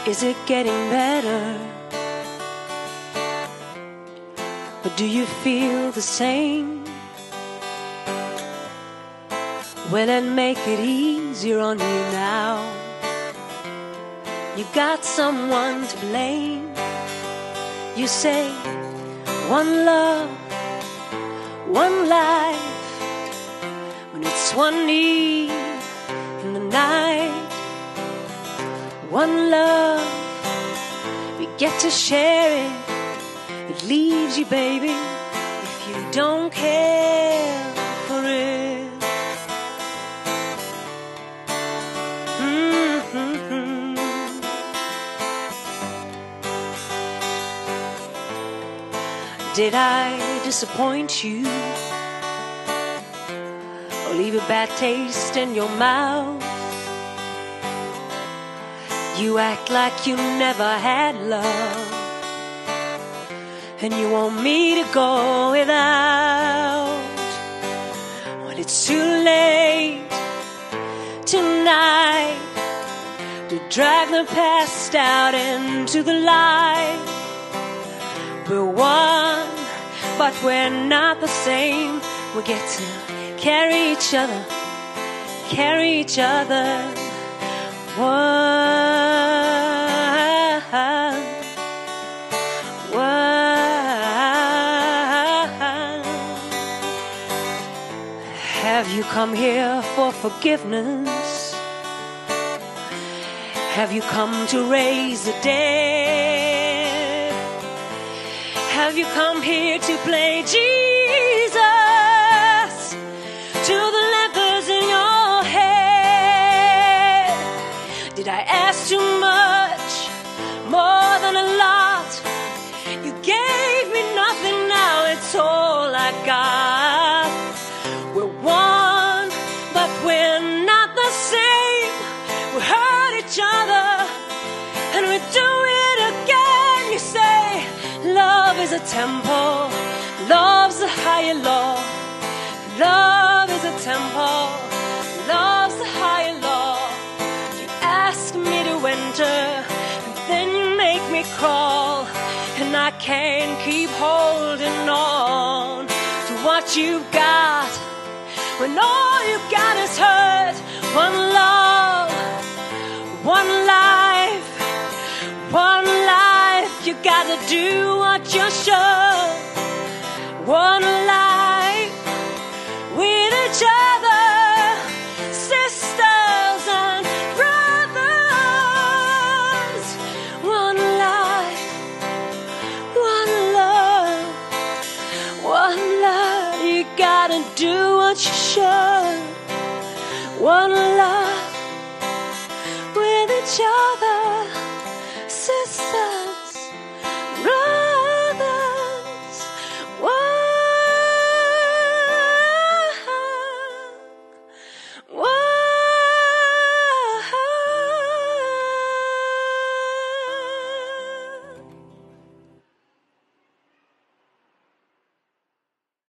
Is it getting better? Or do you feel the same? Well, then make it easier on you now. You got someone to blame. You say, one love, one life, when it's one eve in the night. One love, we get to share it. It leaves you, baby, if you don't care for it. Did I disappoint you or leave a bad taste in your mouth? You act like you never had love, and you want me to go without. Well, it's too late tonight to drag the past out into the light. We're one, but we're not the same. We get to carry each other, carry each other. One. Have you come here for forgiveness? Have you come to raise the dead? Have you come here to play Jesus to the lepers in your head? Did I ask too much, more than a lot? You gave me nothing, now it's all I got. We're one, but we're not the same. We hurt each other, and we do it again. You say, love is a temple, love's a higher law. Love is a temple, love's a higher law. You ask me to enter, and then you make me crawl, and I can't keep holding on to what you've got, when all you got is hurt. One love, one life, one life. You gotta do what you should. One life with each other, sisters and brothers. One life, one love, one love. You gotta do what you should. One